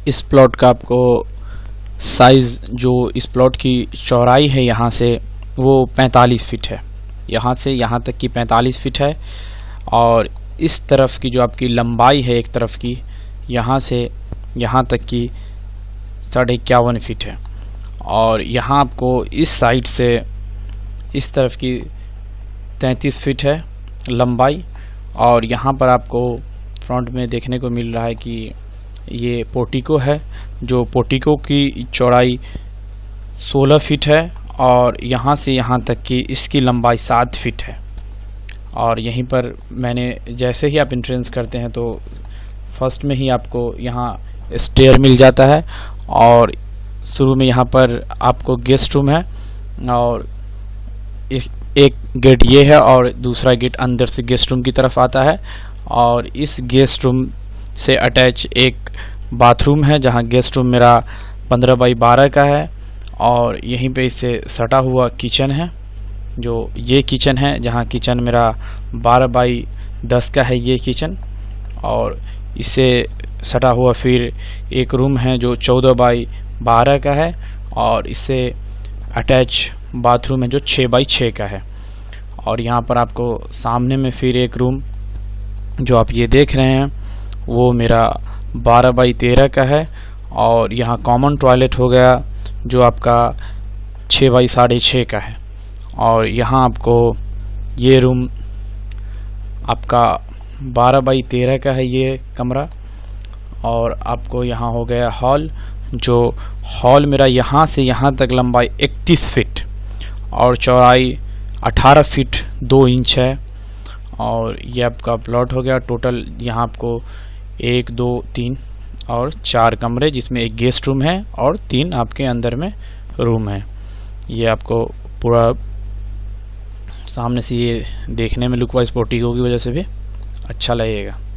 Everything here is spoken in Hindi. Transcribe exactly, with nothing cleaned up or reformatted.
इस प्लॉट का आपको साइज, जो इस प्लॉट की चौड़ाई है यहाँ से वो पैंतालीस फीट है। यहाँ से यहाँ तक की पैंतालीस फीट है और इस तरफ की जो आपकी लंबाई है एक तरफ की, यहाँ से यहाँ तक की साढ़े इक्यावन फीट है। और यहाँ आपको इस साइड से इस तरफ की तैंतीस फीट है लंबाई। और यहाँ पर आपको फ्रंट में देखने को मिल रहा है कि ये पोर्टिको है, जो पोर्टिको की चौड़ाई सोलह फीट है और यहाँ से यहाँ तक की इसकी लंबाई सात फीट है। और यहीं पर मैंने जैसे ही आप एंट्रेंस करते हैं तो फर्स्ट में ही आपको यहाँ स्टेयर मिल जाता है और शुरू में यहाँ पर आपको गेस्ट रूम है और एक, एक गेट ये है और दूसरा गेट अंदर से गेस्ट रूम की तरफ आता है। और इस गेस्ट रूम से अटैच एक बाथरूम है जहाँ गेस्ट रूम मेरा पंद्रह बाई बारह का है और यहीं पे इससे सटा हुआ किचन है, जो ये किचन है जहाँ किचन मेरा बारह बाई दस का है ये किचन। और इससे सटा हुआ फिर एक रूम है जो चौदह बाई बारह का है और इससे अटैच बाथरूम है जो छः बाई छः का है। और यहाँ पर आपको सामने में फिर एक रूम जो आप ये देख रहे हैं वो मेरा बारह बाई तेरह का है और यहाँ कॉमन टॉयलेट हो गया जो आपका छः बाई साढ़े छः का है। और यहाँ आपको ये रूम आपका बारह बाई तेरह का है ये कमरा। और आपको यहाँ हो गया हॉल, जो हॉल मेरा यहाँ से यहाँ तक लंबाई इकतीस फीट और चौड़ाई अठारह फीट दो इंच है। और ये आपका प्लॉट हो गया। टोटल यहाँ आपको एक दो तीन और चार कमरे, जिसमें एक गेस्ट रूम है और तीन आपके अंदर में रूम है। ये आपको पूरा सामने से ये देखने में लुक वाइज पोर्टिको की वजह से भी अच्छा लगेगा।